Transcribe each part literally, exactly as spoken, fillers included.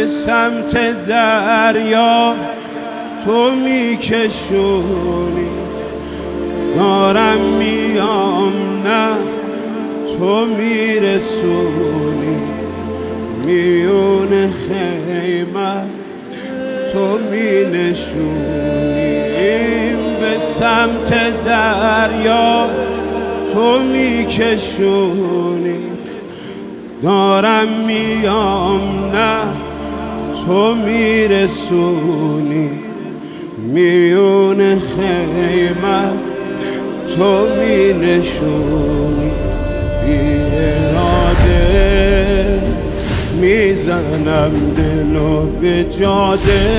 سمت دریا تو میکشونی، دارم میام نه تو میرسونی، میون خیمه تو مینشونی. به سمت دریا تو میکشونی، دارم میام نه تو میرسونی، میون خیمه تو مینشونی. بی اراده میزنم دلو به جاده،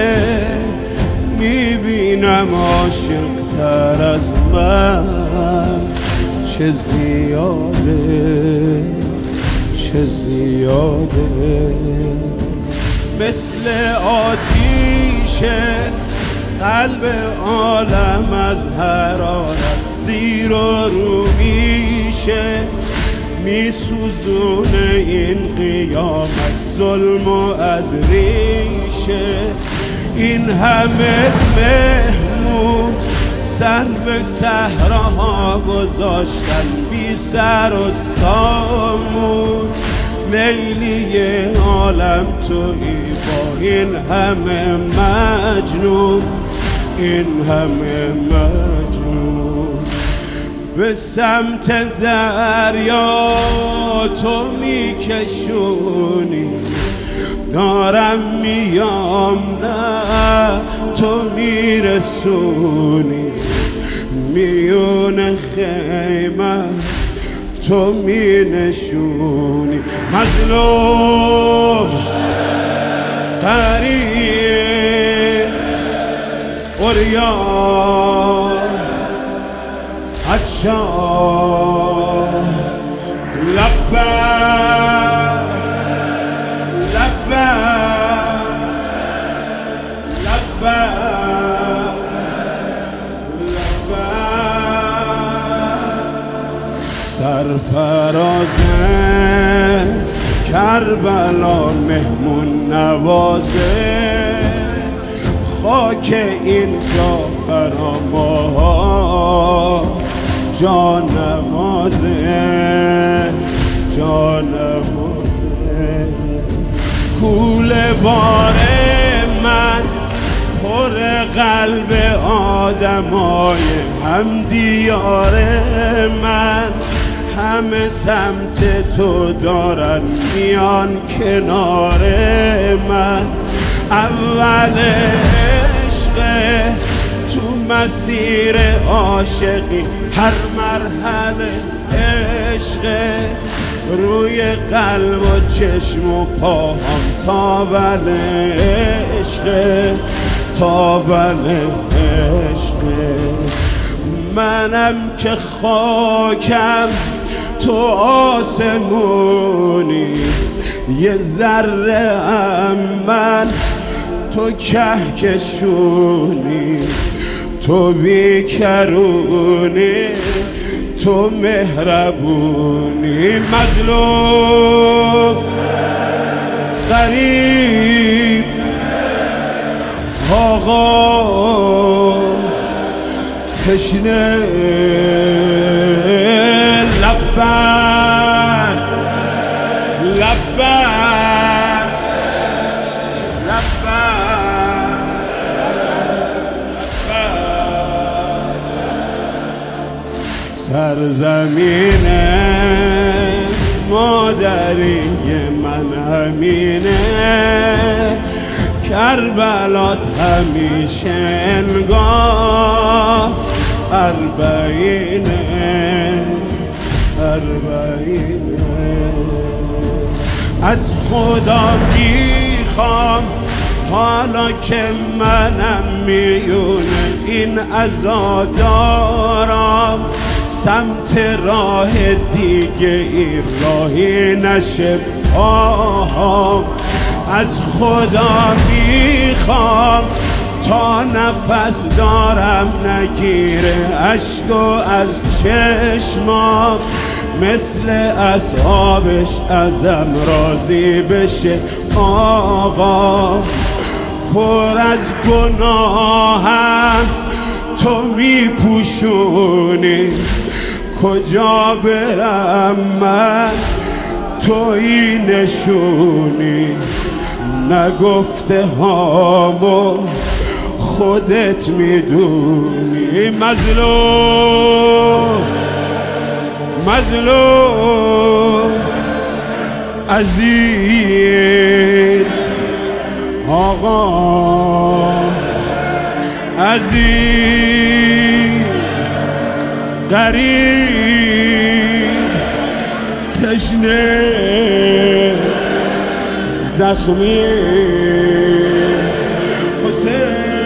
میبینم عاشق تر از من چه زیاده، چه زیاده. مثل آتیشه قلب عالم از حرارت زیر و رو میشه، میسوزونه این قیامت ظلم و از ریشه. این همه مهمون سر به صحراها گذاشتن بی سر و سامون، لیلی عالم تویی با این همه مجنون، این همه مجنون. به سمت دریا تو میکشونی، دارم میام نه تو میرسونی، میون خیمه تو مینشونی. مظلوم غریب عریان عطشان لبک لبک لبک لبک. سرفرازه کربلا مهمون نوازه، خاک اینجا برا ما جان نمازه، جان نمازه. کوله بار من پر قلب آدمای هم دیار من، همه سمت تو دارن میان کنار من. اول عشق تو مسیر عاشقی، هر مرحله عشق روی قلب و چشم و پاهم تاول عشق، تاول عشق. منم که خاکم تو آسمونی، یه ذره ام من تو کهکشونی، تو بیکرونی تو مهربونی. مظلوم غریب آقا تشنه لبک لبک لبک. سرزمین مادری من همینه، کربلات همیشه انگار اربعینه، اربعینه. از خدا میخوام حالا که منم میونه این عزادارم، سمت راه دیگه این راهی نشه پاهم. از خدا میخوام تا نفس دارم نگیره اشک از چشمام، مثل اصحابش ازم راضی بشه آقا. پر از گناهم تو میپوشونی، کجا برم من تویی نشونی، نگفته هامو خودت میدونی. مظلوم مظلوم عزیز آقا، عزیز غریب تشنه زخمی حسین.